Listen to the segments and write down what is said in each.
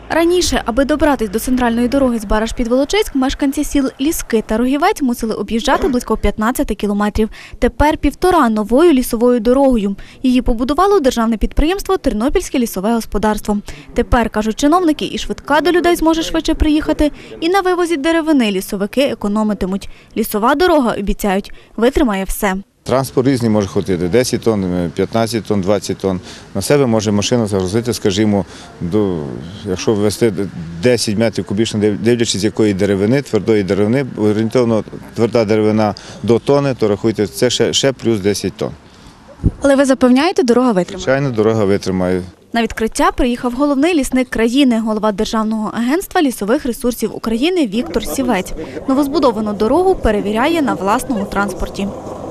Раніше, аби добратись до центральної дороги з Бараш-під-Волочиськ, мешканці сіл Ліски та Рогівець мусили об'їжджати близько 15 кілометрів. Тепер 1,5 новою лісовою дорогою. Її побудувало державне підприємство «Тернопільське лісове господарство». Тепер, кажуть чиновники, і швидка до людей зможе швидше приїхати, і на вивозі деревини лісовики економитимуть. Лісова дорога, обіцяють, витримає все. Транспорт різний може ходити – 10 тонн, 15 тонн, 20 тонн. На себе може машина загрузити, скажімо, якщо ввести 10 метрів кубічних, дивлячись з якої деревини, твердої деревини, орієнтовно тверда деревина до тонни, то рахуйте, це ще плюс 10 тонн. Але ви запевняєте, дорога витримає? Звичайно, дорога витримає. На відкриття приїхав головний лісник країни, голова Державного агентства лісових ресурсів України Віктор Сівець. Новозбудовану дорогу перевіряє на власному транспорті.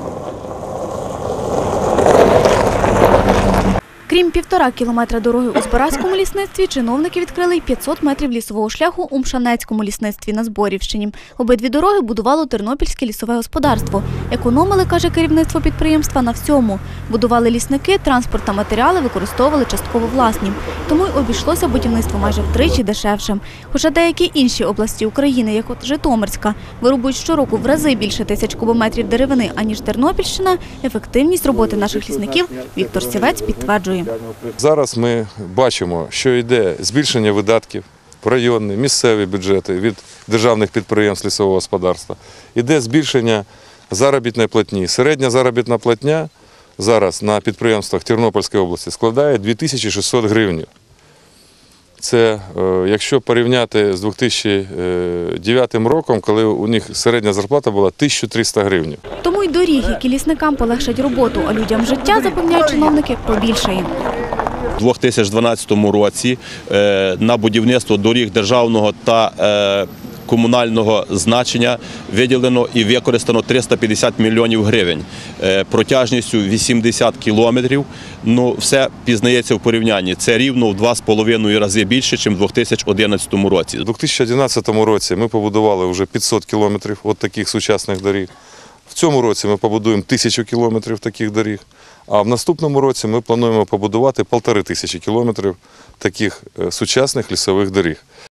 Крім 1,5 кілометра дороги у Збаразькому лісництві, чиновники відкрили й 500 метрів лісового шляху у Мшанецькому лісництві на Зборівщині. Обидві дороги будувало Тернопільське лісове господарство. Економили, каже керівництво підприємства, на всьому. Будували лісники, транспорт та матеріали використовували частково власні. Тому й обійшлося будівництво майже втричі дешевше. Хоча деякі інші області України, як от Житомирська, вирубують щороку в рази більше тисяч кубометрів деревини, аніж Тернопільщина, ефективність роботи наших лісників Віктор Сівець підтверджує. Зараз ми бачимо, що йде збільшення видатків в районні, місцеві бюджети від державних підприємств лісового господарства. Йде збільшення заробітної платні. Середня заробітна платня зараз на підприємствах Тернопільської області складає 2600 гривень. Це, якщо порівняти з 2009 роком, коли у них середня зарплата була 1300 гривень. Тому й доріг, які лісникам полегшать роботу, а людям життя, запевняють чиновники, побільшає. У 2012 році на будівництво доріг державного та комунального значення виділено і використано 350 мільйонів гривень. Протяжністю 80 кілометрів, все пізнається в порівнянні. Це рівно в 2,5 рази більше, ніж у 2011 році. У 2011 році ми побудували вже 500 кілометрів от таких сучасних доріг. В цьому році ми побудуємо 1000 кілометрів таких доріг, а в наступному році ми плануємо побудувати 1500 кілометрів таких сучасних лісових доріг.